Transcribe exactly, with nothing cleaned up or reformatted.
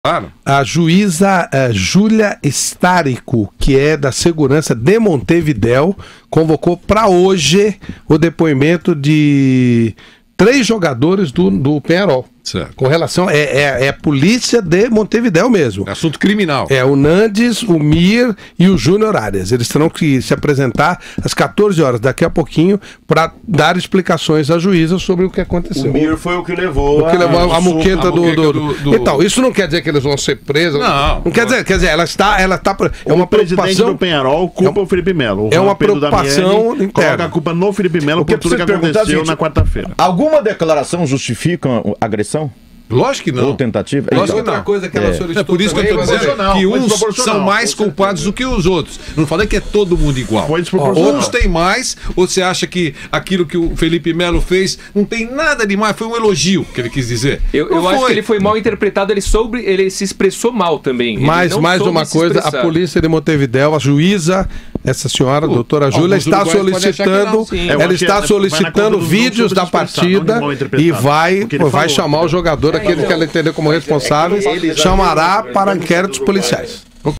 Claro. A juíza uh, Júlia Estárico, que é da Segurança de Montevidéu, convocou para hoje o depoimento de três jogadores do, do Peñarol. Certo. Com relação... É, é, é a polícia de Montevidéu mesmo. É assunto criminal. É o Nandes, o Mir e o Júnior Arias. Eles terão que se apresentar às quatorze horas, daqui a pouquinho, para dar explicações à juíza sobre o que aconteceu. O Mir foi o que levou, o que levou a, a muqueta, a do, muqueta do, do, do... Então, isso não quer dizer que eles vão ser presos. Não. Não quer dizer, quer dizer, ela está... Ela está é uma o presidente preocupação... do Peñarol culpa é um, o Felipe Melo. O é uma Pedro preocupação Damiani interna. Coloca a culpa no Felipe Melo por tudo que aconteceu na quarta-feira. Alguma declaração justifica a agressão? Lógico que não. Ou tentativa? Lógico então, que não. Outra coisa que ela é. solicitou É por isso que eu estou dizendo que uns são mais culpados do que os outros. Não falei que é todo mundo igual. Foi desproporcional. Uns têm mais, ou você acha que aquilo que o Felipe Melo fez não tem nada de mais, foi um elogio que ele quis dizer. Eu, eu acho que ele foi mal interpretado, ele, soube, ele se expressou mal também. Mas mais uma coisa, a polícia de Montevidéu, a juíza, essa senhora, a doutora Júlia, está solicitando, ela está solicitando vídeos da partida e vai, vai chamar o jogador, aquele que ela entendeu como responsável, chamará para inquéritos policiais.